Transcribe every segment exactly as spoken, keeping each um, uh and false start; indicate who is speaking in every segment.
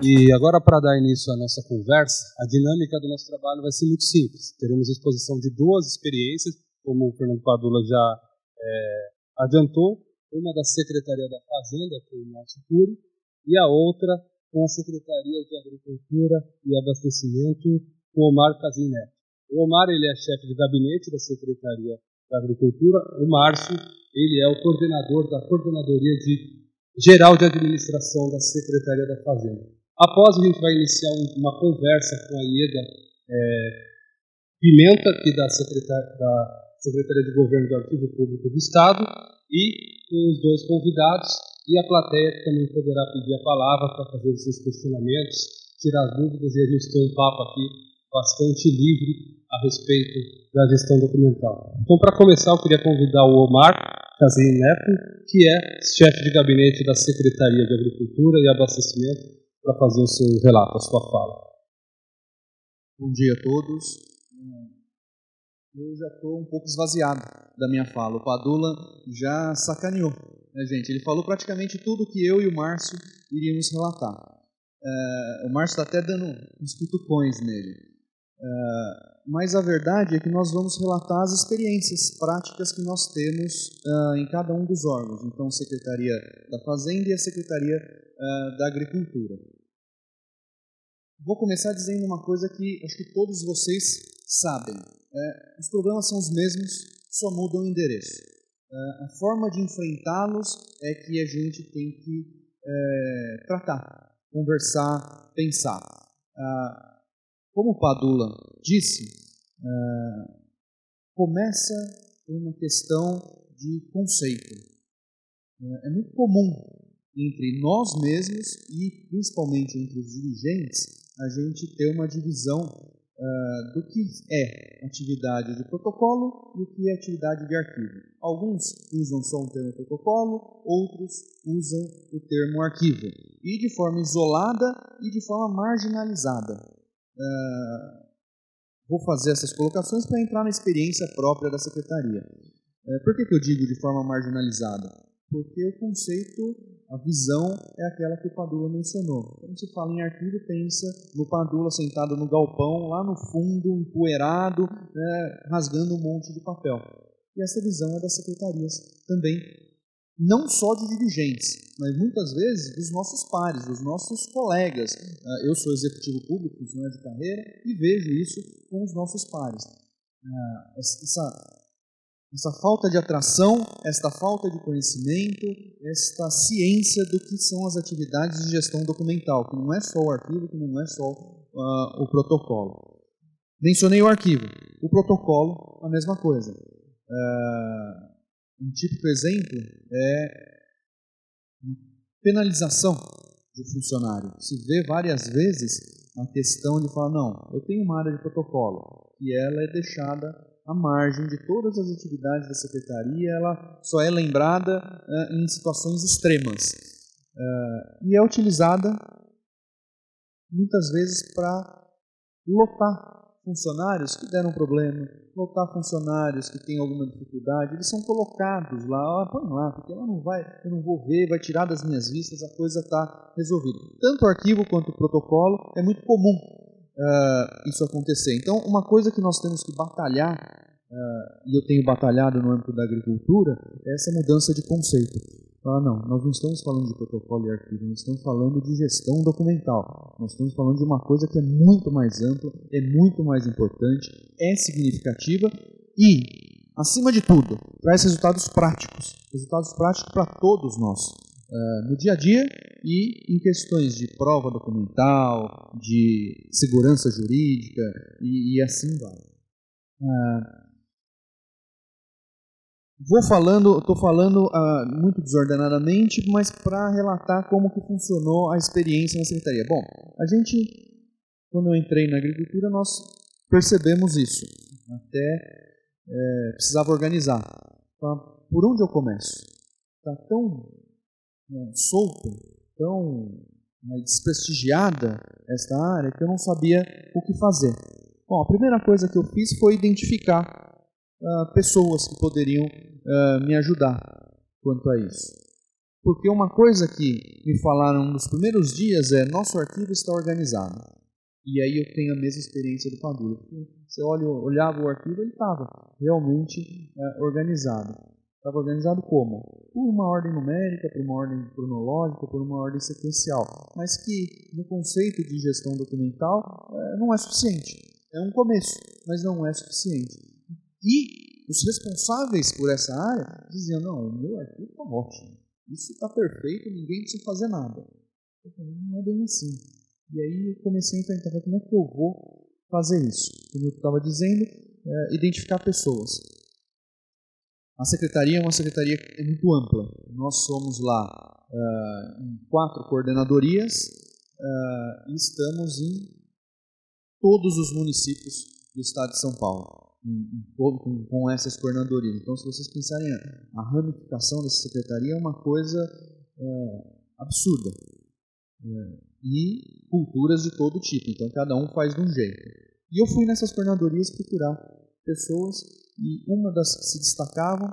Speaker 1: E agora, para dar início à nossa conversa, a dinâmica do nosso trabalho vai ser muito simples. Teremos exposição de duas experiências, como o Fernando Padula já é, adiantou, uma da Secretaria da Fazenda, com o Márcio Cury, e a outra com a Secretaria de Agricultura e Abastecimento, com o Omar Casim Neto. O Omar ele é chefe de gabinete da Secretaria da Agricultura, o Márcio ele é o coordenador da Coordenadoria de Geral de Administração da Secretaria da Fazenda. Após, a gente vai iniciar uma conversa com a Ieda é, Pimenta, aqui da Secretaria, da Secretaria de Governo do Arquivo Público do Estado, e com os dois convidados, e a plateia que também poderá pedir a palavra para fazer os seus questionamentos, tirar dúvidas, e a gente tem um papo aqui bastante livre a respeito da gestão documental. Então, para começar, eu queria convidar o Omar Casim Neto, que é chefe de gabinete da Secretaria de Agricultura e Abastecimento, para fazer o seu relato, a sua fala.
Speaker 2: Bom dia a todos. Eu já estou um pouco esvaziado da minha fala. O Padula já sacaneou, né, gente? Ele falou praticamente tudo que eu e o Márcio iríamos relatar. É, o Márcio está até dando uns cutucões nele. É, mas a verdade é que nós vamos relatar as experiências práticas que nós temos uh, em cada um dos órgãos. Então, a Secretaria da Fazenda e a Secretaria uh, da Agricultura. Vou começar dizendo uma coisa que acho que todos vocês sabem. É, os problemas são os mesmos, só mudam o endereço. É, a forma de enfrentá-los é que a gente tem que é, tratar, conversar, pensar. Ah, como o Padula disse, ah, começa por uma questão de conceito. É, é muito comum entre nós mesmos e principalmente entre os dirigentes a gente ter uma divisão Uh, do que é atividade de protocolo e o que é atividade de arquivo. Alguns usam só o termo protocolo, outros usam o termo arquivo. E de forma isolada e de forma marginalizada. Uh, vou fazer essas colocações para entrar na experiência própria da Secretaria. Uh, por que, que eu digo de forma marginalizada? Porque o conceito, a visão é aquela que o Padula mencionou. Quando se fala em arquivo, pensa no Padula sentado no galpão, lá no fundo, empoeirado, né, rasgando um monte de papel. E essa visão é das secretarias também, não só de dirigentes, mas muitas vezes dos nossos pares, dos nossos colegas. Eu sou executivo público, funcionário de carreira, e vejo isso com os nossos pares. Essa... Essa falta de atração, esta falta de conhecimento, esta ciência do que são as atividades de gestão documental, que não é só o arquivo, que não é só uh, o protocolo. Mencionei o arquivo. O protocolo, a mesma coisa. Uh, um típico exemplo é penalização do funcionário. Se vê várias vezes a questão de falar, não, eu tenho uma área de protocolo, e ela é deixada à margem de todas as atividades da Secretaria, ela só é lembrada uh, em situações extremas. Uh, e é utilizada, muitas vezes, para lotar funcionários que deram problema, lotar funcionários que têm alguma dificuldade, eles são colocados lá, ah, põe lá, porque ela não vai, eu não vou ver, vai tirar das minhas vistas, a coisa está resolvida. Tanto o arquivo quanto o protocolo é muito comum Uh, isso acontecer. Então, uma coisa que nós temos que batalhar, uh, e eu tenho batalhado no âmbito da agricultura, é essa mudança de conceito. Ah, não, nós não estamos falando de protocolo e arquivo, nós estamos falando de gestão documental. Nós estamos falando de uma coisa que é muito mais ampla, é muito mais importante, é significativa e, acima de tudo, traz resultados práticos. Resultados práticos para todos nós. Uh, no dia a dia e em questões de prova documental, de segurança jurídica e, e assim vai. Uh, vou falando, estou falando uh, muito desordenadamente, mas para relatar como que funcionou a experiência na Secretaria. Bom, a gente, quando eu entrei na agricultura, nós percebemos isso. Até é, precisava organizar. Então, por onde eu começo? Está tão solta, tão desprestigiada esta área que eu não sabia o que fazer. Bom, a primeira coisa que eu fiz foi identificar uh, pessoas que poderiam uh, me ajudar quanto a isso. Porque uma coisa que me falaram nos primeiros dias é: nosso arquivo está organizado. E aí eu tenho a mesma experiência do Padula. Você olha, olhava o arquivo, ele estava realmente é, organizado. Estava organizado como? Por uma ordem numérica, por uma ordem cronológica, por uma ordem sequencial. Mas que, no conceito de gestão documental, é, não é suficiente. É um começo, mas não é suficiente. E os responsáveis por essa área diziam: não, o meu arquivo está ótimo. Isso está perfeito, ninguém precisa fazer nada. Eu falei: não é bem assim. E aí eu comecei a tentar como é que eu vou fazer isso. Como eu estava dizendo, é, identificar pessoas. A secretaria é uma secretaria muito ampla. Nós somos lá uh, em quatro coordenadorias uh, e estamos em todos os municípios do estado de São Paulo, em, em, com, com essas coordenadorias. Então, se vocês pensarem, a ramificação dessa secretaria é uma coisa uh, absurda. Uh, e culturas de todo tipo. Então, cada um faz de um jeito. E eu fui nessas coordenadorias procurar pessoas. E uma das que se destacavam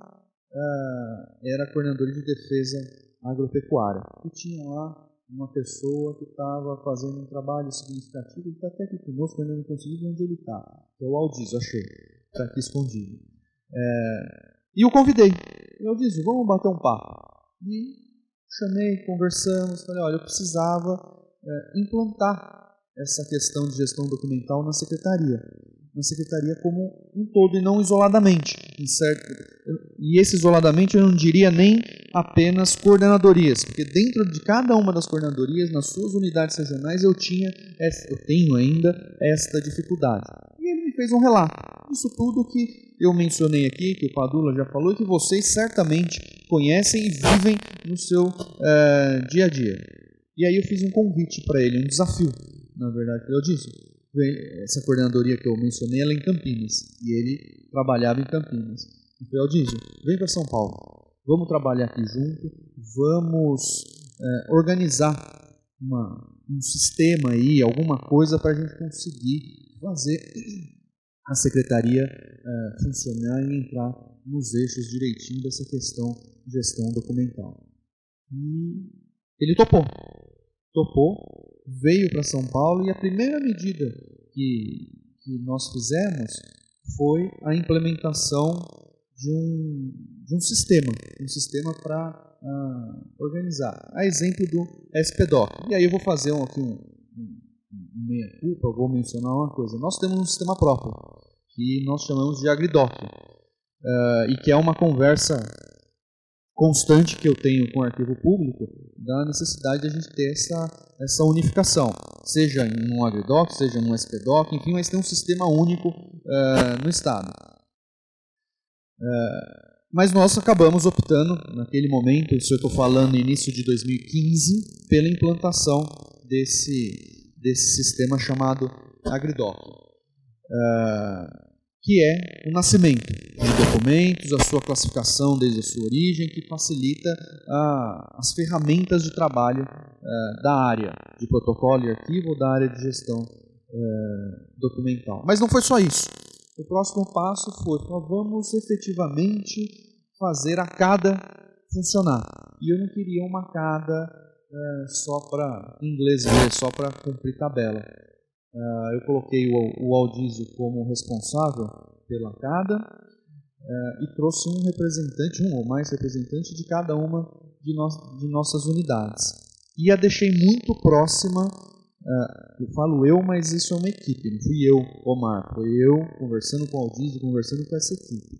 Speaker 2: uh, era a coordenadora de defesa agropecuária. E tinha lá uma pessoa que estava fazendo um trabalho significativo. Ele está até aqui conosco, ainda não consegui ver onde ele está. É o Aldizo, achei. Está aqui escondido. É, e eu convidei. Eu disse: vamos bater um papo. E chamei, conversamos. Falei: olha, eu precisava é, implantar essa questão de gestão documental na secretaria. Na secretaria como um todo e não isoladamente. Em certo, e esse isoladamente eu não diria nem apenas coordenadorias, porque dentro de cada uma das coordenadorias, nas suas unidades regionais, eu tinha, eu tenho ainda esta dificuldade. E ele me fez um relato. Isso tudo que eu mencionei aqui, que o Padula já falou, e que vocês certamente conhecem e vivem no seu uh, dia a dia. E aí eu fiz um convite para ele, um desafio, na verdade. Eu disse: essa coordenadoria que eu mencionei, ela é em Campinas, e ele trabalhava em Campinas. Eu falei: Aldísio, vem para São Paulo, vamos trabalhar aqui junto, vamos é, organizar uma, um sistema aí, alguma coisa para a gente conseguir fazer a secretaria é, funcionar e entrar nos eixos direitinho dessa questão de gestão documental. E ele topou, topou, veio para São Paulo, e a primeira medida que, que nós fizemos foi a implementação de um, de um sistema, um sistema para uh, organizar. A exemplo do S P D O C. E aí eu vou fazer um, aqui um, um, um meia-culpa, eu vou mencionar uma coisa. Nós temos um sistema próprio, que nós chamamos de AgriDoc, uh, e que é uma conversa constante que eu tenho com o arquivo público, da necessidade de a gente ter essa, essa unificação, seja em um AgriDoc, seja num S P D O C, enfim, mas tem um sistema único uh, no Estado. Uh, mas nós acabamos optando, naquele momento, isso eu estou falando início de dois mil e quinze, pela implantação desse, desse sistema chamado AgriDoc. Uh, que é o nascimento de documentos, a sua classificação desde a sua origem, que facilita ah, as ferramentas de trabalho ah, da área de protocolo e arquivo ou da área de gestão ah, documental. Mas não foi só isso. O próximo passo foi: vamos efetivamente fazer a CADA funcionar. E eu não queria uma CADA ah, só para, em inglês ver, só para cumprir tabela. Uh, eu coloquei o, o Aldísio como responsável pela CADA uh, e trouxe um representante, um ou mais representantes de cada uma de, no, de nossas unidades. E a deixei muito próxima, uh, eu falo eu, mas isso é uma equipe, não fui eu, Omar, foi eu conversando com o Aldísio, conversando com essa equipe.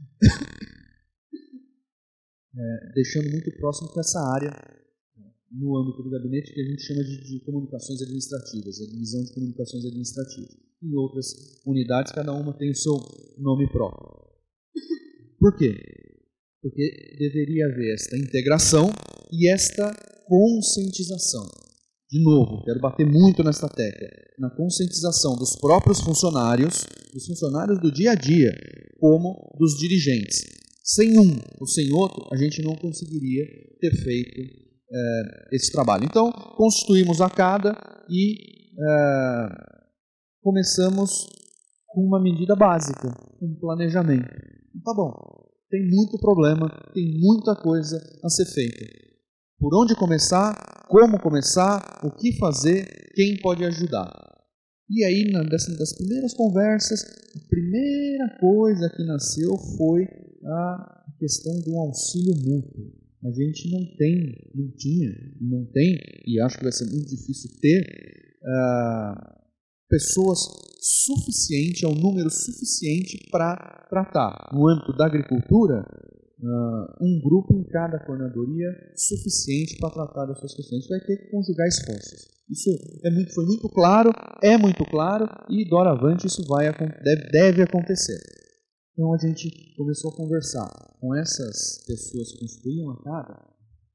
Speaker 2: uh, deixando muito próximo com essa área no âmbito do gabinete que a gente chama de, de comunicações administrativas, a divisão de comunicações administrativas. Em outras unidades, cada uma tem o seu nome próprio. Por quê? Porque deveria haver esta integração e esta conscientização. De novo, quero bater muito nesta tecla, na conscientização dos próprios funcionários, dos funcionários do dia a dia, como dos dirigentes. Sem um ou sem outro, a gente não conseguiria ter feito esse trabalho. Então, constituímos a CADA e é, começamos com uma medida básica, um planejamento. Tá bom, tem muito problema, tem muita coisa a ser feita. Por onde começar, como começar, o que fazer, quem pode ajudar. E aí, na, das, das primeiras conversas, a primeira coisa que nasceu foi a questão do auxílio mútuo. A gente não tem, não tinha, não tem, e acho que vai ser muito difícil ter, uh, pessoas suficiente, ao número suficiente para tratar, no âmbito da agricultura, uh, um grupo em cada coordenadoria suficiente para tratar dessas questões. A gente vai ter que conjugar esforços. Isso é muito, foi muito claro, é muito claro, e doravante isso vai, deve, deve acontecer. Então a gente começou a conversar com essas pessoas que construíam a casa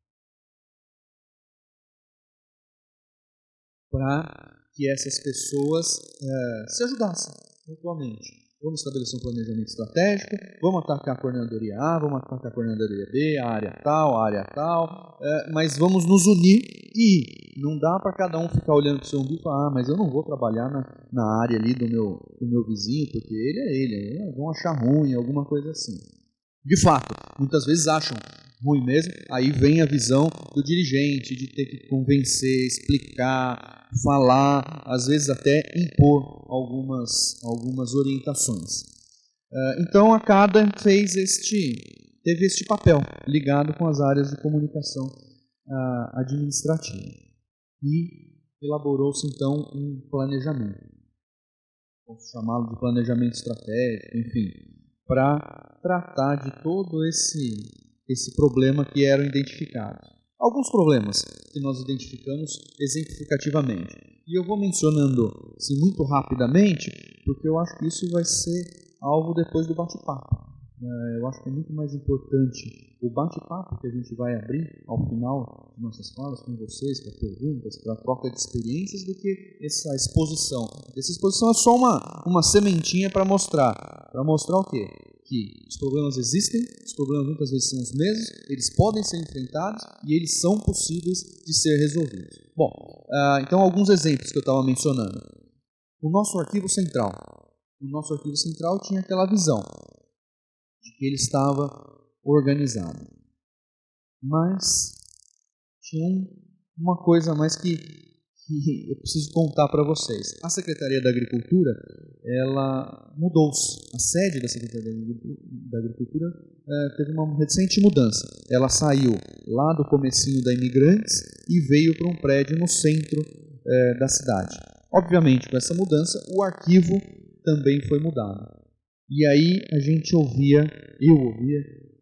Speaker 2: para que essas pessoas é, se ajudassem mutuamente. Vamos estabelecer um planejamento estratégico, vamos atacar a coordenadoria A, vamos atacar a coordenadoria B, a área tal, a área tal, é, mas vamos nos unir e não dá para cada um ficar olhando para o seu umbigo e falar, ah, mas eu não vou trabalhar na, na área ali do meu, do meu vizinho, porque ele é ele, vão achar ruim, alguma coisa assim. De fato, muitas vezes acham ruim mesmo, aí vem a visão do dirigente, de ter que convencer, explicar, falar, às vezes até impor algumas, algumas orientações. Então a CADA fez este, teve este papel ligado com as áreas de comunicação uh, administrativa e elaborou-se então um planejamento, posso chamá-lo de planejamento estratégico, enfim, para tratar de todo esse, esse problema que eram identificados. Alguns problemas que nós identificamos exemplificativamente. E eu vou mencionando assim, muito rapidamente, porque eu acho que isso vai ser algo depois do bate-papo. Eu acho que é muito mais importante o bate-papo que a gente vai abrir ao final de nossas falas com vocês, para perguntas, para troca de experiências, do que essa exposição. Essa exposição é só uma, uma sementinha para mostrar. Para mostrar o quê? Que os problemas existem, os problemas muitas vezes são os mesmos, eles podem ser enfrentados e eles são possíveis de ser resolvidos. Bom, uh, então alguns exemplos que eu estava mencionando. O nosso arquivo central. O nosso arquivo central tinha aquela visão de que ele estava organizado. Mas tinha um, uma coisa a mais que, que eu preciso contar para vocês. A Secretaria da Agricultura, ela mudou-se. A sede da Secretaria da Agricultura é, teve uma recente mudança. Ela saiu lá do comecinho da Imigrantes e veio para um prédio no centro é, da cidade. Obviamente, com essa mudança, o arquivo também foi mudado. E aí a gente ouvia, eu ouvia,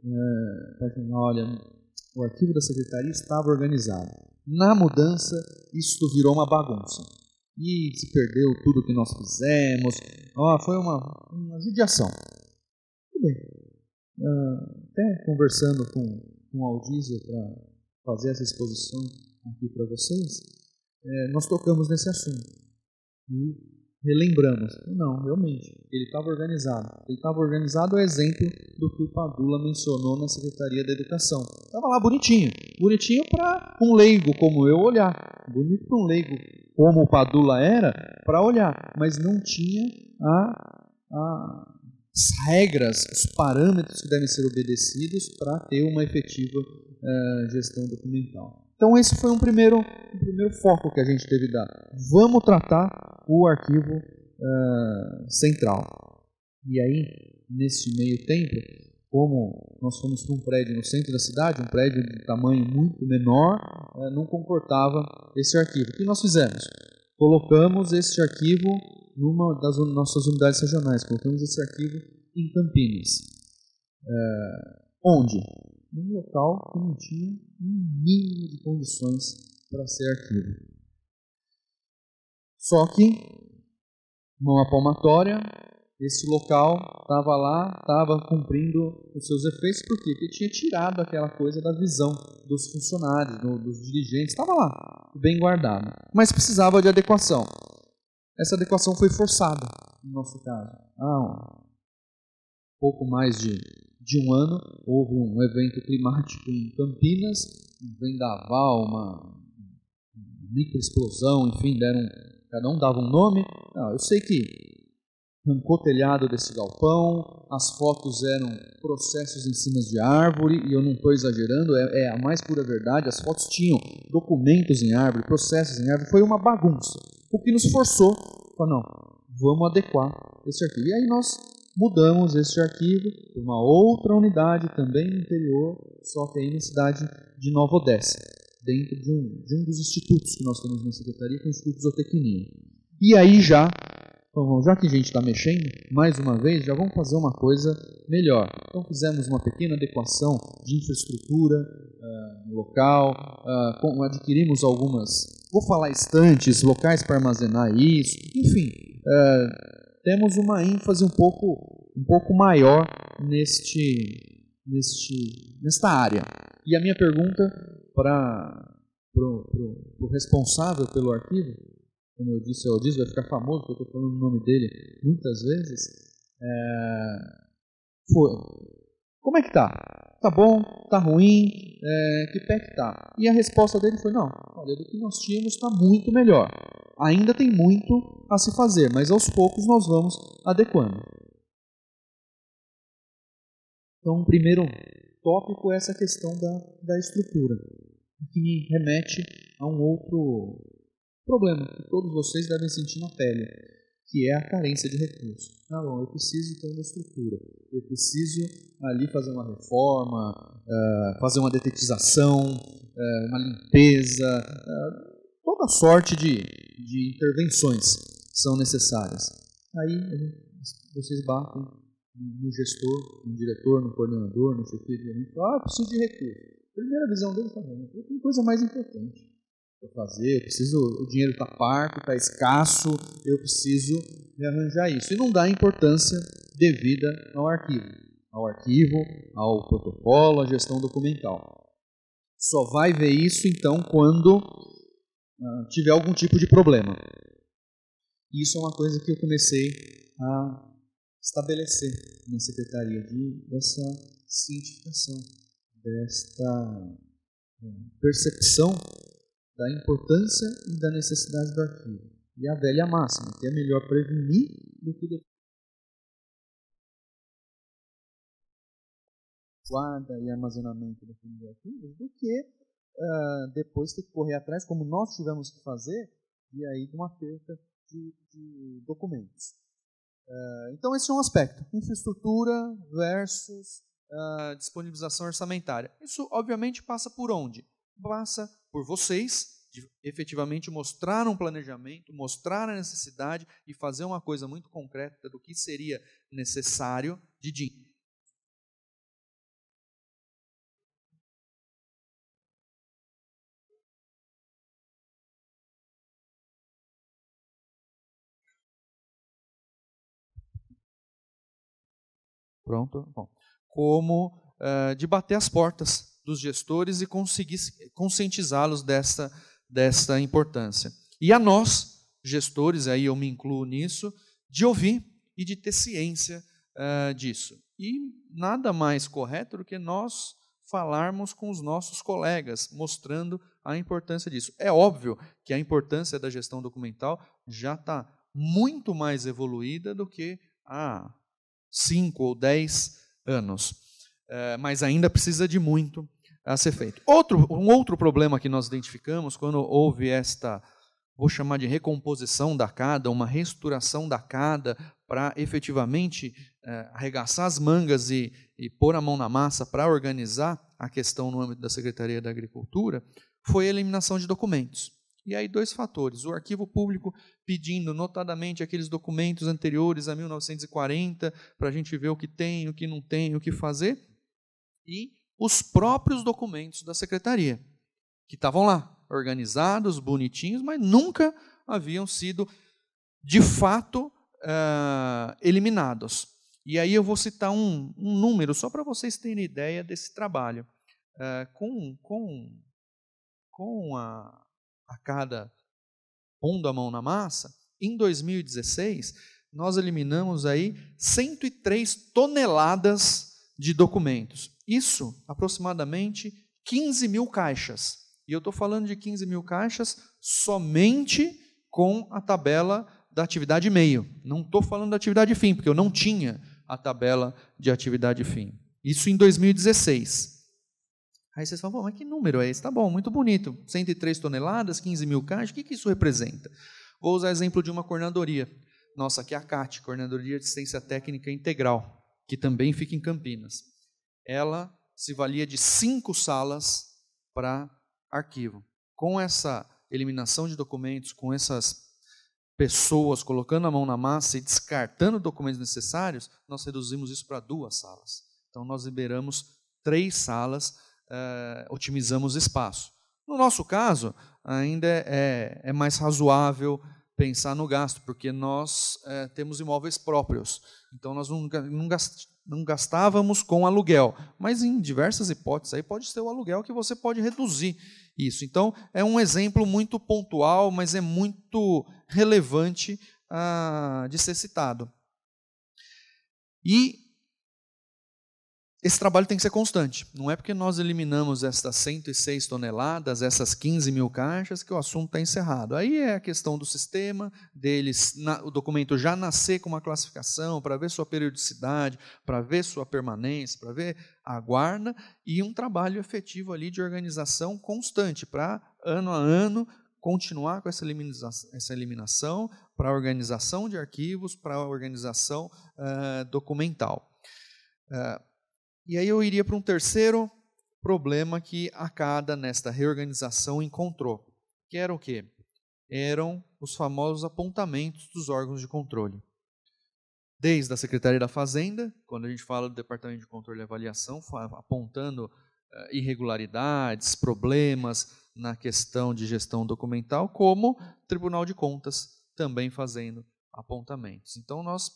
Speaker 2: é, olha, o arquivo da Secretaria estava organizado. Na mudança, isso virou uma bagunça. E se perdeu tudo que nós fizemos. Ah, foi uma, uma judiação. Tudo bem. Uh, até conversando com, com o Aldísio para fazer essa exposição aqui para vocês, é, nós tocamos nesse assunto. E relembramos. Não, realmente, ele estava organizado. Ele estava organizado, é exemplo do que o Padula mencionou na Secretaria da Educação. Estava lá bonitinho. Bonitinho para um leigo como eu olhar. Bonito para um leigo como o Padula era, para olhar. Mas não tinha a, a, as regras, os parâmetros que devem ser obedecidos para ter uma efetiva uh, gestão documental. Então esse foi um primeiro, um primeiro foco que a gente teve de dar. Vamos tratar o arquivo uh, central. E aí, nesse meio tempo, como nós fomos para um prédio no centro da cidade, um prédio de tamanho muito menor, uh, não comportava esse arquivo. O que nós fizemos? Colocamos esse arquivo numa das un- nossas unidades regionais, colocamos esse arquivo em Campinas. Uh, onde? Num local que não tinha um mínimo de condições para ser arquivo. Só que, numa palmatória, esse local estava lá, estava cumprindo os seus efeitos, por quê? Porque tinha tirado aquela coisa da visão dos funcionários, do, dos dirigentes, estava lá, bem guardado. Mas precisava de adequação. Essa adequação foi forçada, no nosso caso. Há um pouco mais de, de um ano, houve um evento climático em Campinas, um vendaval, uma microexplosão, enfim, deram, cada um dava um nome. Não, eu sei que arrancou o telhado desse galpão, as fotos eram processos em cima de árvore, e eu não estou exagerando, é, é a mais pura verdade, as fotos tinham documentos em árvore, processos em árvore, foi uma bagunça. O que nos forçou, falou, não, vamos adequar esse arquivo. E aí nós mudamos esse arquivo para uma outra unidade, também no interior, só que aí na cidade de Nova Odessa, dentro de um, de um dos institutos que nós temos na Secretaria, que é o Instituto Zootecnia. E aí já, então, já que a gente está mexendo, mais uma vez, já vamos fazer uma coisa melhor. Então fizemos uma pequena adequação de infraestrutura uh, no local, uh, com, adquirimos algumas, vou falar estantes, locais para armazenar isso, enfim, uh, temos uma ênfase um pouco, um pouco maior neste, neste, nesta área. E a minha pergunta para o responsável pelo arquivo, como eu disse, eu disse, vai ficar famoso, porque eu estou falando o nome dele muitas vezes, é, foi, como é que tá? Tá bom? Tá ruim? É, que pé que tá? E a resposta dele foi, não, olha, do que nós tínhamos está muito melhor. Ainda tem muito a se fazer, mas aos poucos nós vamos adequando. Então, o primeiro tópico é essa questão da, da estrutura, que me remete a um outro problema que todos vocês devem sentir na pele, que é a carência de recursos. Ah, bom, eu preciso ter uma estrutura, eu preciso ali fazer uma reforma, uh, fazer uma detetização, uh, uma limpeza, uh, toda sorte de, de intervenções são necessárias. Aí vocês batem no gestor, no diretor, no coordenador, no chefe de gerente, falam, ah, eu preciso de recursos. A primeira visão dele está falando, tem coisa mais importante para fazer, eu preciso, o dinheiro está parco, está escasso, eu preciso rearranjar isso. E não dá importância devida ao arquivo, ao arquivo, ao protocolo, à gestão documental. Só vai ver isso, então, quando uh, tiver algum tipo de problema. Isso é uma coisa que eu comecei a estabelecer na Secretaria, de, dessa cientificação, desta uh, percepção da importância e da necessidade do arquivo. E a velha máxima, que é melhor prevenir do que depois. Guarda e armazenamento daqueles arquivos, do que uh, depois ter que correr atrás, como nós tivemos que fazer, e aí de uma perda de, de documentos. Uh, então esse é um aspecto, infraestrutura versus uh, disponibilização orçamentária. Isso obviamente passa por onde? Passa por vocês, de efetivamente mostrar um planejamento, mostrar a necessidade e fazer uma coisa muito concreta do que seria necessário de dinheiro. Pronto? Bom. Como uh, de bater as portas dos gestores e conseguir conscientizá-los dessa, dessa importância. E a nós, gestores, aí eu me incluo nisso, de ouvir e de ter ciência uh, disso. E nada mais correto do que nós falarmos com os nossos colegas, mostrando a importância disso. É óbvio que a importância da gestão documental já está muito mais evoluída do que há cinco ou dez anos, uh, mas ainda precisa de muito a ser feito. Outro, um outro problema que nós identificamos quando houve esta, vou chamar de recomposição da CADA, uma reestruturação da CADA para efetivamente eh, arregaçar as mangas e, e pôr a mão na massa para organizar a questão no âmbito da Secretaria da Agricultura, foi a eliminação de documentos. E aí dois fatores, o arquivo público pedindo notadamente aqueles documentos anteriores a mil novecentos e quarenta, para a gente ver o que tem, o que não tem, o que fazer, e os próprios documentos da Secretaria, que estavam lá, organizados, bonitinhos, mas nunca haviam sido, de fato, uh, eliminados. E aí eu vou citar um, um número, só para vocês terem ideia desse trabalho. Uh, com com, com a, a cada pondo a mão na massa, em dois mil e dezesseis, nós eliminamos aí cento e três toneladas de documentos. Isso, aproximadamente quinze mil caixas. E eu estou falando de quinze mil caixas somente com a tabela da atividade meio. Não estou falando da atividade fim, porque eu não tinha a tabela de atividade fim. Isso em dois mil e dezesseis. Aí vocês falam, mas que número é esse? Tá bom, muito bonito. cento e três toneladas, quinze mil caixas, o que, que isso representa? Vou usar exemplo de uma coordenadoria. Nossa, aqui é a C A T, Coordenadoria de Assistência Técnica Integral, que também fica em Campinas. Ela se valia de cinco salas para arquivo. Com essa eliminação de documentos, com essas pessoas colocando a mão na massa e descartando documentos necessários, nós reduzimos isso para duas salas. Então, nós liberamos três salas, uh, otimizamos espaço. No nosso caso, ainda é, é mais razoável pensar no gasto, porque nós é, temos imóveis próprios. Então, nós não, não, gast, não gastávamos com aluguel. Mas, em diversas hipóteses, aí pode ser o aluguel que você pode reduzir isso. Então, é um exemplo muito pontual, mas é muito relevante ah, de ser citado. E esse trabalho tem que ser constante. Não é porque nós eliminamos essas cento e seis toneladas, essas quinze mil caixas, que o assunto está encerrado. Aí é a questão do sistema, deles, na, o documento já nascer com uma classificação, para ver sua periodicidade, para ver sua permanência, para ver a guarda, e um trabalho efetivo ali de organização constante, para ano a ano continuar com essa eliminação, essa eliminação para a organização de arquivos, para a organização uh, documental. Uh, E aí eu iria para um terceiro problema que a CADA, nesta reorganização, encontrou. Que era o quê? Eram os famosos apontamentos dos órgãos de controle. Desde a Secretaria da Fazenda, quando a gente fala do Departamento de Controle e Avaliação, apontando uh, irregularidades, problemas na questão de gestão documental, como Tribunal de Contas também fazendo apontamentos. Então, nós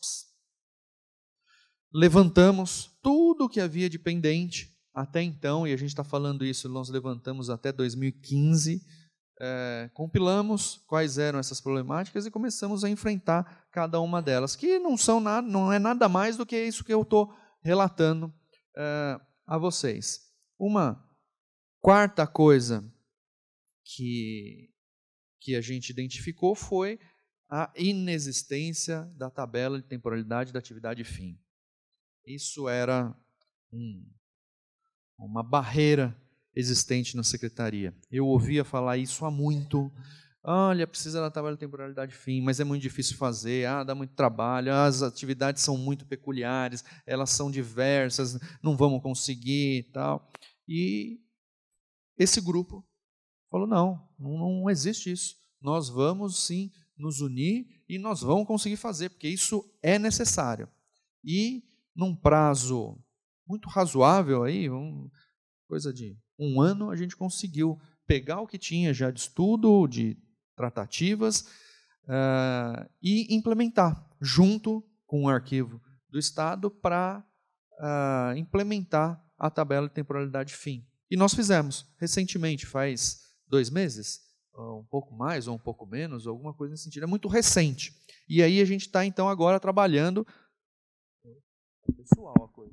Speaker 2: levantamos tudo o que havia de pendente até então, e a gente está falando isso, nós levantamos até dois mil e quinze, é, compilamos quais eram essas problemáticas e começamos a enfrentar cada uma delas, que não, são nada, não é nada mais do que isso que eu estou relatando é, a vocês. Uma quarta coisa que, que a gente identificou foi a inexistência da tabela de temporalidade da atividade fim. Isso era um, uma barreira existente na secretaria. Eu ouvia falar isso há muito. Olha, precisa da tabela de temporalidade fim, mas é muito difícil fazer, ah, dá muito trabalho, as atividades são muito peculiares, elas são diversas, não vamos conseguir e tal. E esse grupo falou, não, não, não existe isso. Nós vamos sim nos unir e nós vamos conseguir fazer, porque isso é necessário. E num prazo muito razoável, aí, um, coisa de um ano, a gente conseguiu pegar o que tinha já de estudo, de tratativas, uh, e implementar, junto com o arquivo do Estado, para uh, implementar a tabela de temporalidade fim. E nós fizemos, recentemente, faz dois meses, um pouco mais ou um pouco menos, alguma coisa nesse sentido, é muito recente. E aí a gente está, então, agora trabalhando. Pessoal, a coisa.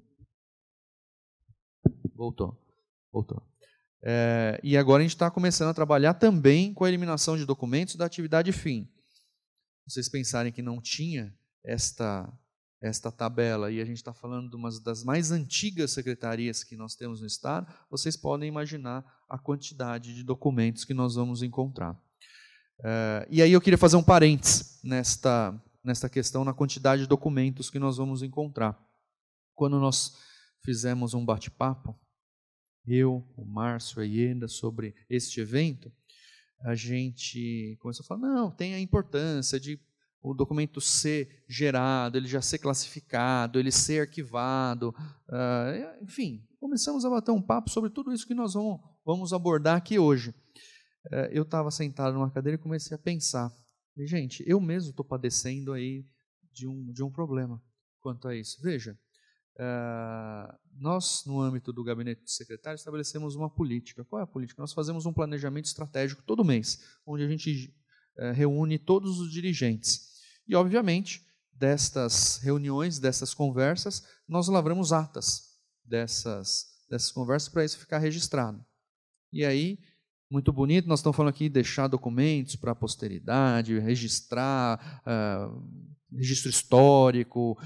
Speaker 2: Voltou. Voltou. É, e agora a gente está começando a trabalhar também com a eliminação de documentos da atividade fim. Se vocês pensarem que não tinha esta, esta tabela, e a gente está falando de uma das mais antigas secretarias que nós temos no Estado, vocês podem imaginar a quantidade de documentos que nós vamos encontrar. É, e aí eu queria fazer um parênteses nesta, nesta questão, na quantidade de documentos que nós vamos encontrar. Quando nós fizemos um bate-papo, eu, o Márcio, a Ieda, sobre este evento, a gente começou a falar, não, tem a importância de o documento ser gerado, ele já ser classificado, ele ser arquivado, uh, enfim, começamos a bater um papo sobre tudo isso que nós vamos, vamos abordar aqui hoje. Uh, eu estava sentado numa cadeira e comecei a pensar, gente, eu mesmo estou padecendo aí de um, de um problema quanto a isso. Veja, Uh, nós, no âmbito do gabinete de secretário, estabelecemos uma política. Qual é a política? Nós fazemos um planejamento estratégico todo mês, onde a gente uh, reúne todos os dirigentes. E, obviamente, destas reuniões, dessas conversas, nós lavramos atas dessas, dessas conversas para isso ficar registrado. E aí, muito bonito, nós estamos falando aqui de deixar documentos para a posteridade, registrar, uh, registro histórico.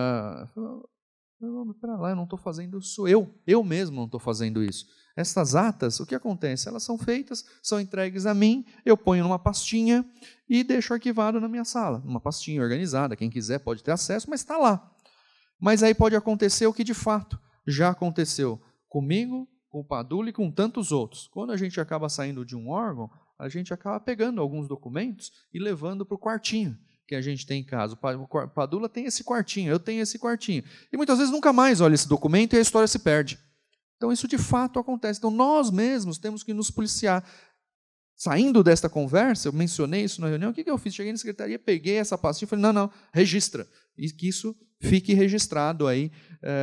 Speaker 2: Uh, não, pera lá, eu não estou fazendo isso, eu, eu mesmo não estou fazendo isso. Essas atas, o que acontece? Elas são feitas, são entregues a mim, eu ponho numa pastinha e deixo arquivado na minha sala, numa pastinha organizada, quem quiser pode ter acesso, mas está lá. Mas aí pode acontecer o que de fato já aconteceu comigo, com o Padula e com tantos outros. Quando a gente acaba saindo de um órgão, a gente acaba pegando alguns documentos e levando para o quartinho que a gente tem em casa. O Padula tem esse quartinho, eu tenho esse quartinho. E muitas vezes nunca mais olha esse documento e a história se perde. Então isso de fato acontece. Então nós mesmos temos que nos policiar. Saindo desta conversa, eu mencionei isso na reunião, o que eu fiz? Cheguei na secretaria, peguei essa pastinha e falei, não, não, registra. E que isso fique registrado aí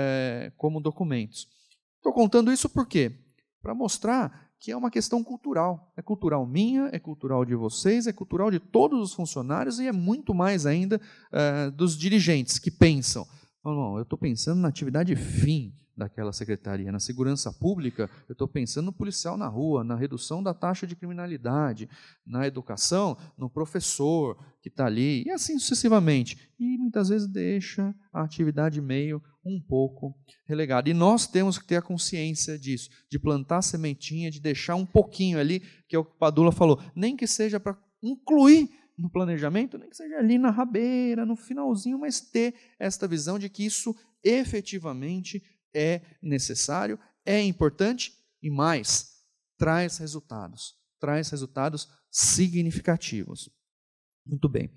Speaker 2: é, como documentos. Estou contando isso por quê? Para mostrar que é uma questão cultural. É cultural minha, é cultural de vocês, é cultural de todos os funcionários e é muito mais ainda uh, dos dirigentes que pensam, não, não, eu estou pensando na atividade fim daquela secretaria, na segurança pública, eu estou pensando no policial na rua, na redução da taxa de criminalidade, na educação, no professor que está ali, e assim sucessivamente. E muitas vezes deixa a atividade meio um pouco relegada. E nós temos que ter a consciência disso, de plantar a sementinha, de deixar um pouquinho ali, que é o que o Padula falou, nem que seja para incluir no planejamento, nem que seja ali na rabeira, no finalzinho, mas ter esta visão de que isso efetivamente é necessário, é importante e mais, traz resultados, traz resultados significativos. Muito bem.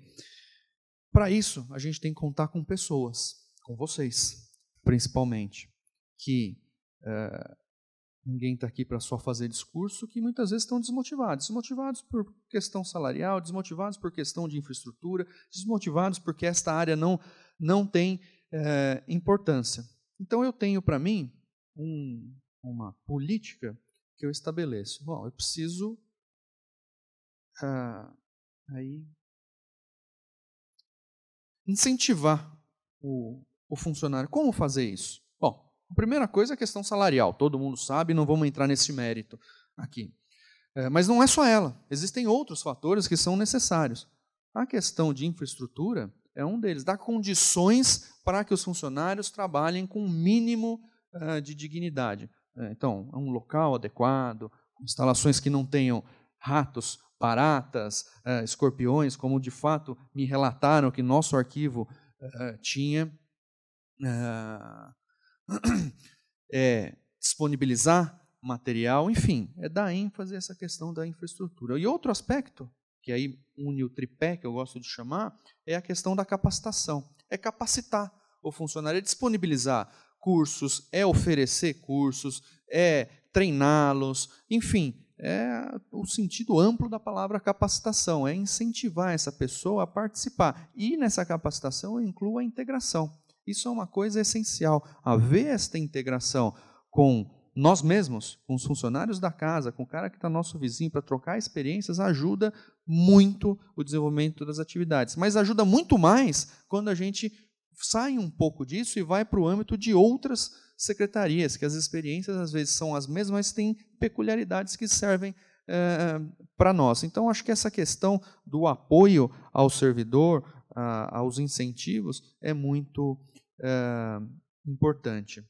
Speaker 2: Para isso, a gente tem que contar com pessoas, com vocês, principalmente, que uh, ninguém está aqui para só fazer discurso, que muitas vezes estão desmotivados, desmotivados por questão salarial, desmotivados por questão de infraestrutura, desmotivados porque esta área não, não tem uh, importância. Então, eu tenho para mim um, uma política que eu estabeleço. Bom, eu preciso ah, aí, incentivar o, o funcionário. Como fazer isso? Bom, a primeira coisa é a questão salarial. Todo mundo sabe, não vamos entrar nesse mérito aqui. É, mas não é só ela. Existem outros fatores que são necessários. A questão de infraestrutura é um deles. Dá condições para que os funcionários trabalhem com o mínimo uh, de dignidade. É, então, um local adequado, instalações que não tenham ratos, baratas, uh, escorpiões, como de fato me relataram que nosso arquivo uh, tinha. Uh, é, disponibilizar material, enfim, é dar ênfase a essa questão da infraestrutura. E outro aspecto, que aí une o tripé, que eu gosto de chamar, é a questão da capacitação. É capacitar o funcionário, é disponibilizar cursos, é oferecer cursos, é treiná-los, enfim, é o sentido amplo da palavra capacitação, é incentivar essa pessoa a participar. E nessa capacitação eu incluo a integração. Isso é uma coisa essencial, haver esta integração com nós mesmos, com os funcionários da casa, com o cara que está nosso vizinho, para trocar experiências, ajuda muito o desenvolvimento das atividades. Mas ajuda muito mais quando a gente sai um pouco disso e vai para o âmbito de outras secretarias, que as experiências às vezes são as mesmas, mas têm peculiaridades que servem é, para nós. Então, acho que essa questão do apoio ao servidor, a, aos incentivos, é muito é, importante.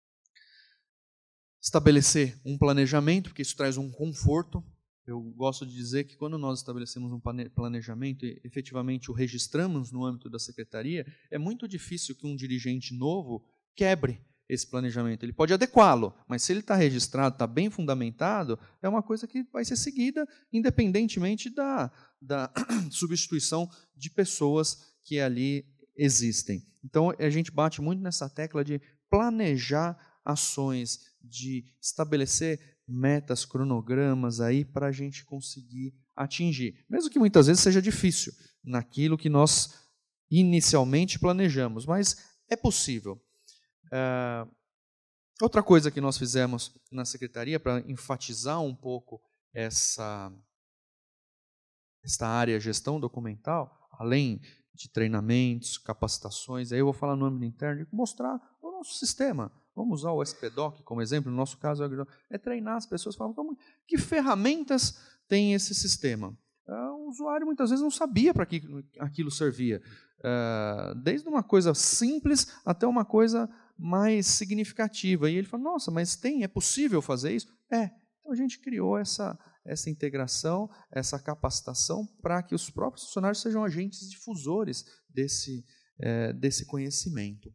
Speaker 2: Estabelecer um planejamento, porque isso traz um conforto. Eu gosto de dizer que quando nós estabelecemos um planejamento e efetivamente o registramos no âmbito da secretaria, é muito difícil que um dirigente novo quebre esse planejamento. Ele pode adequá-lo, mas se ele está registrado, está bem fundamentado, é uma coisa que vai ser seguida independentemente da, da substituição de pessoas que ali existem. Então, a gente bate muito nessa tecla de planejar ações, de estabelecer metas, cronogramas aí para a gente conseguir atingir. Mesmo que muitas vezes seja difícil naquilo que nós inicialmente planejamos, mas é possível. Uh, outra coisa que nós fizemos na secretaria para enfatizar um pouco essa, essa área gestão documental, além de treinamentos, capacitações, aí eu vou falar no âmbito interno, de mostrar o nosso sistema, vamos usar o S P D O C como exemplo, no nosso caso é treinar as pessoas, falar, como, que ferramentas tem esse sistema? Uh, o usuário muitas vezes não sabia para que aquilo servia, uh, desde uma coisa simples até uma coisa mais significativa. E ele falou, nossa, mas tem, é possível fazer isso? É. Então a gente criou essa, essa integração, essa capacitação para que os próprios funcionários sejam agentes difusores desse, é, desse conhecimento.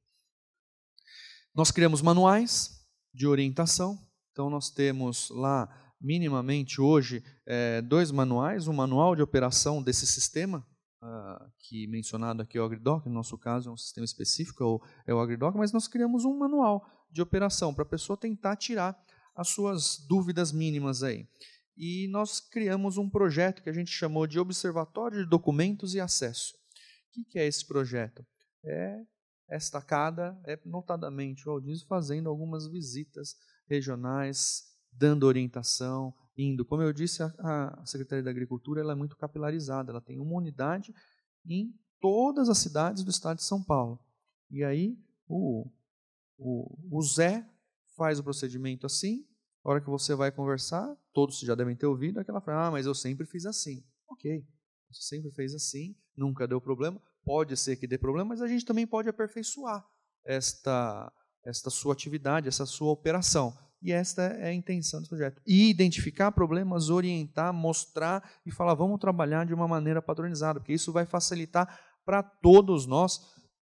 Speaker 2: Nós criamos manuais de orientação, então nós temos lá minimamente hoje é, dois manuais, um manual de operação desse sistema, uh, que mencionado aqui é o AgriDoc, no nosso caso é um sistema específico, é o, é o AgriDoc, mas nós criamos um manual de operação para a pessoa tentar tirar as suas dúvidas mínimas aí. E nós criamos um projeto que a gente chamou de Observatório de Documentos e Acesso. O que é esse projeto? É esta cada, é notadamente o Aldísio fazendo algumas visitas regionais, dando orientação, indo. Como eu disse, a, a Secretaria da Agricultura ela é muito capilarizada, ela tem uma unidade em todas as cidades do estado de São Paulo. E aí o, o, o Zé faz o procedimento assim, a hora que você vai conversar, todos já devem ter ouvido aquela frase, ah, mas eu sempre fiz assim. Ok, você sempre fez assim, nunca deu problema, pode ser que dê problema, mas a gente também pode aperfeiçoar esta, esta sua atividade, essa sua operação. E esta é a intenção do projeto. E identificar problemas, orientar, mostrar e falar, vamos trabalhar de uma maneira padronizada, porque isso vai facilitar para todos nós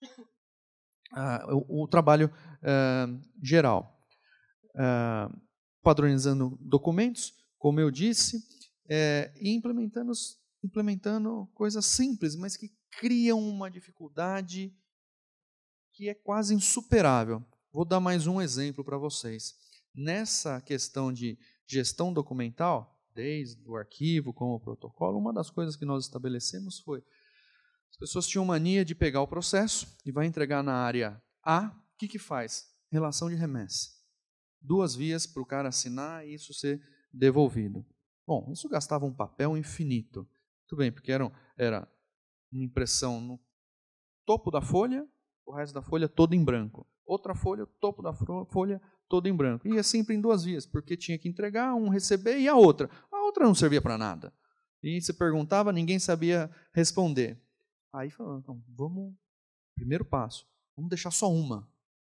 Speaker 2: ah, o, o trabalho ah, geral. Ah, padronizando documentos, como eu disse, é, e implementando, implementando coisas simples, mas que criam uma dificuldade que é quase insuperável. Vou dar mais um exemplo para vocês. Nessa questão de gestão documental, desde o arquivo como o protocolo, uma das coisas que nós estabelecemos foi as pessoas tinham mania de pegar o processo e vai entregar na área A, o que, que faz? Relação de remessa. Duas vias para o cara assinar e isso ser devolvido. Bom, isso gastava um papel infinito. Muito bem, porque era, era uma impressão no topo da folha, o resto da folha todo em branco. Outra folha, o topo da folha todo em branco. E é sempre em duas vias, porque tinha que entregar, um receber e a outra. A outra não servia para nada. E você perguntava, ninguém sabia responder. Aí falou, então, vamos, primeiro passo, vamos deixar só uma.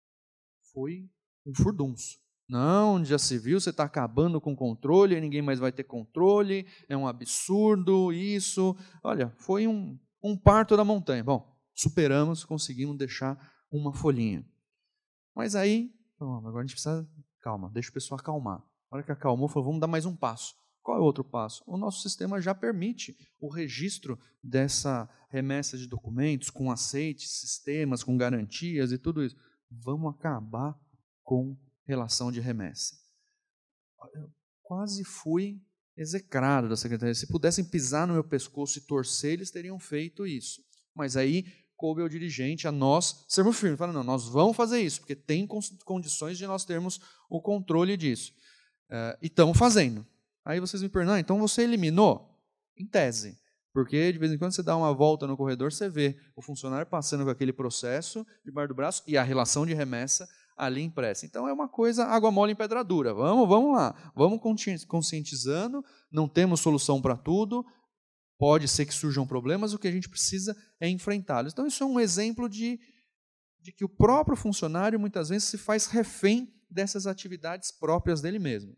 Speaker 2: Foi um furdunço. Não, já se viu, você está acabando com o controle, ninguém mais vai ter controle, é um absurdo isso. Olha, foi um, um parto da montanha. Bom, superamos, conseguimos deixar uma folhinha. Mas aí, bom, agora a gente precisa, calma, deixa o pessoal acalmar. A hora que acalmou, falou, vamos dar mais um passo. Qual é o outro passo? O nosso sistema já permite o registro dessa remessa de documentos com aceites, sistemas, com garantias e tudo isso. Vamos acabar com relação de remessa. Eu quase fui execrado da secretaria. Se pudessem pisar no meu pescoço e torcer, eles teriam feito isso. Mas aí coube ao dirigente, a nós, sermos firmes. Falaram, não, nós vamos fazer isso, porque tem condições de nós termos o controle disso. Uh, e estamos fazendo. Aí vocês me perguntam, ah, então você eliminou? Em tese. Porque de vez em quando você dá uma volta no corredor, você vê o funcionário passando com aquele processo debaixo do braço e a relação de remessa ali impressa. Então é uma coisa água mole em pedra dura. Vamos, vamos lá. Vamos conscientizando, não temos solução para tudo, pode ser que surjam problemas, o que a gente precisa é enfrentá-los. Então isso é um exemplo de, de que o próprio funcionário muitas vezes se faz refém dessas atividades próprias dele mesmo.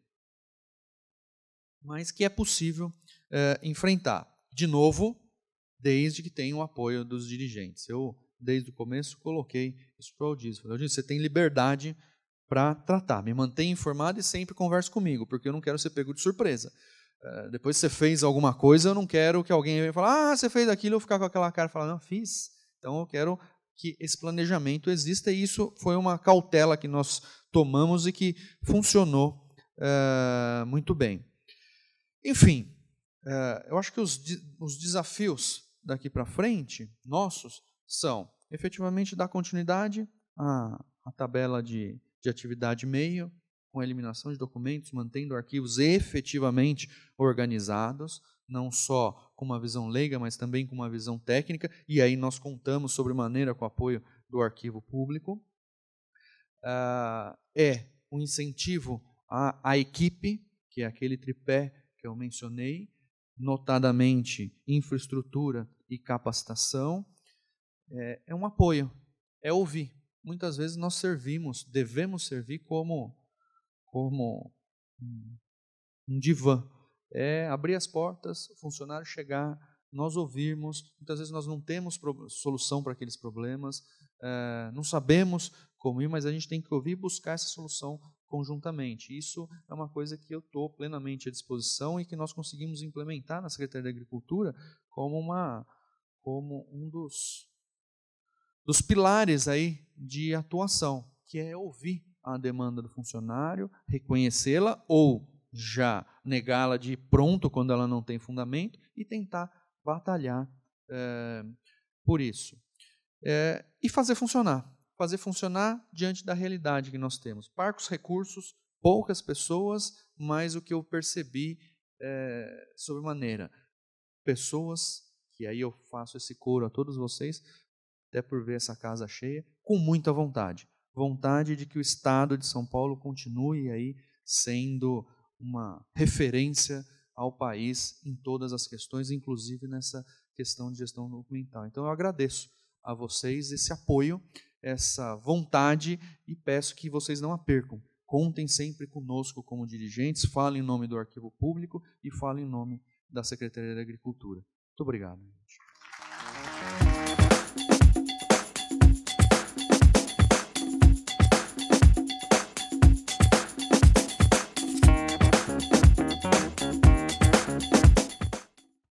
Speaker 2: Mas que é possível é, enfrentar. De novo, desde que tenha o apoio dos dirigentes. Eu, desde o começo, coloquei isso para o Aldísio. Falei, Aldísio, você tem liberdade para tratar. Me mantenha informado e sempre converse comigo, porque eu não quero ser pego de surpresa. Uh, depois que você fez alguma coisa, eu não quero que alguém venha falar, ah, você fez aquilo, eu ficar com aquela cara e falar, não, fiz. Então eu quero que esse planejamento exista e isso foi uma cautela que nós tomamos e que funcionou uh, muito bem. Enfim, uh, eu acho que os, os desafios daqui para frente, nossos, são efetivamente dar continuidade à, à tabela de, de atividade meio, com a eliminação de documentos, mantendo arquivos efetivamente organizados, não só com uma visão leiga, mas também com uma visão técnica, e aí nós contamos sobremaneira com o apoio do arquivo público. uh, é um incentivo à, à equipe, que é aquele tripé que eu mencionei, notadamente infraestrutura e capacitação, é, é um apoio, é ouvir. Muitas vezes nós servimos, devemos servir como, como um, um divã. É abrir as portas, o funcionário chegar, nós ouvirmos. Muitas vezes nós não temos solução para aqueles problemas, é, não sabemos como ir, mas a gente tem que ouvir e buscar essa solução conjuntamente. Isso é uma coisa que eu estou plenamente à disposição e que nós conseguimos implementar na Secretaria da Agricultura como, uma, como um dos, dos pilares aí de atuação, que é ouvir a demanda do funcionário, reconhecê-la ou já negá-la de pronto quando ela não tem fundamento e tentar batalhar é, por isso. É, e fazer funcionar. Fazer funcionar diante da realidade que nós temos. Parcos recursos, poucas pessoas, mas o que eu percebi é, sobremaneira. Pessoas, que aí eu faço esse coro a todos vocês, até por ver essa casa cheia, com muita vontade. Vontade de que o Estado de São Paulo continue aí sendo uma referência ao país em todas as questões, inclusive nessa questão de gestão documental. Então eu agradeço a vocês esse apoio, essa vontade e peço que vocês não a percam. Contem sempre conosco como dirigentes, falem em nome do Arquivo Público e falem em nome da Secretaria da Agricultura. Muito obrigado, gente.